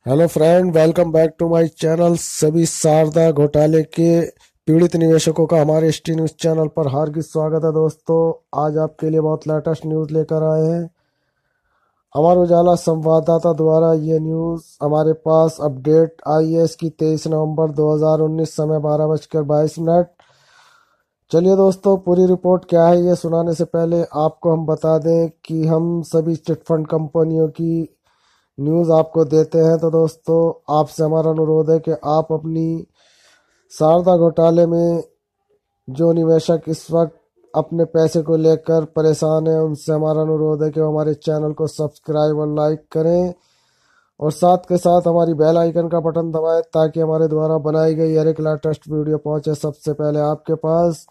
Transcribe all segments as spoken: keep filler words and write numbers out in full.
Hello friend, welcome back to my channel. सभी शारदा घोटाले के पीड़ित निवेशकों का हमारे एस टी न्यूज चैनल पर हार्दिक स्वागत है। दोस्तों, आज आपके लिए बहुत लेटेस्ट न्यूज लेकर आए हैं। अमर उजाला संवाददाता द्वारा ये न्यूज हमारे पास अपडेट आई है। इसकी तेईस नवंबर दो हज़ार उन्नीस, समय बारह बजकर बाईस मिनट। चलिए दोस्तों, पूरी रिपोर्ट क्या है ये सुनाने से पहले आपको हम बता दें कि हम सभी चिटफंड कंपनियों की न्यूज़ आपको देते हैं। तो दोस्तों, आपसे हमारा अनुरोध है कि आप अपनी शारदा घोटाले में जो निवेशक इस वक्त अपने पैसे को लेकर परेशान है, उनसे हमारा अनुरोध है कि वो हमारे चैनल को सब्सक्राइब और लाइक करें और साथ के साथ हमारी बेल आइकन का बटन दबाएं ताकि हमारे द्वारा बनाई गई हर एक लेटेस्ट वीडियो पहुंचे सबसे पहले आपके पास।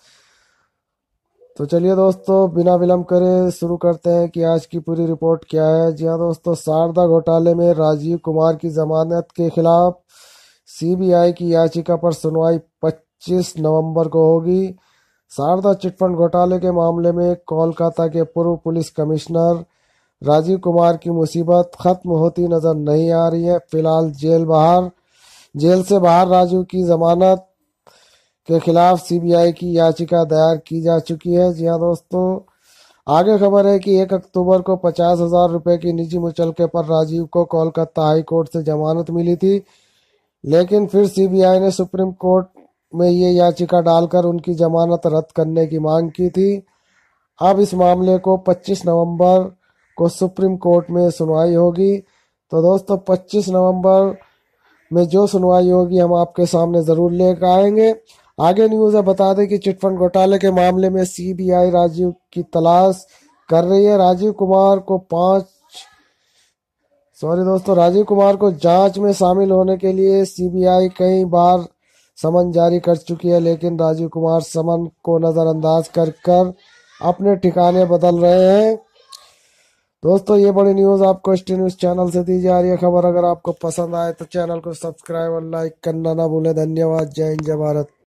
तो चलिए दोस्तों, बिना विलंब करे शुरू करते हैं कि आज की पूरी रिपोर्ट क्या है। जी हाँ दोस्तों, शारदा घोटाले में राजीव कुमार की जमानत के खिलाफ सी बी आई की याचिका पर सुनवाई पच्चीस नवंबर को होगी। शारदा चिटफंड घोटाले के मामले में कोलकाता के पूर्व पुलिस कमिश्नर राजीव कुमार की मुसीबत खत्म होती नजर नहीं आ रही है। फिलहाल जेल बाहर जेल से बाहर राजीव की जमानत के खिलाफ सी बी आई की याचिका दायर की जा चुकी है। जी हाँ दोस्तों, आगे खबर है कि एक अक्टूबर को पचास हजार रुपए की निजी मुचलके पर राजीव को कोलकाता हाई कोर्ट से जमानत मिली थी, लेकिन फिर सी बी आई ने सुप्रीम कोर्ट में ये याचिका डालकर उनकी जमानत रद्द करने की मांग की थी। अब इस मामले को पच्चीस नवंबर को सुप्रीम कोर्ट में सुनवाई होगी। तो दोस्तों, पच्चीस नवंबर में जो सुनवाई होगी हम आपके सामने जरूर लेकर आएंगे। आगे न्यूज है, बता दें कि चिटफंड घोटाले के मामले में सी बी आई राजीव की तलाश कर रही है। राजीव कुमार को पांच सॉरी दोस्तों राजीव कुमार को जांच में शामिल होने के लिए सी बी आई कई बार समन जारी कर चुकी है, लेकिन राजीव कुमार समन को नजरअंदाज कर कर अपने ठिकाने बदल रहे हैं। दोस्तों, ये बड़ी न्यूज आपको एस टी न्यूज चैनल से दी जा रही है। खबर अगर आपको पसंद आए तो चैनल को सब्सक्राइब और लाइक करना ना भूलें। धन्यवाद। जय हिंद, जय भारत।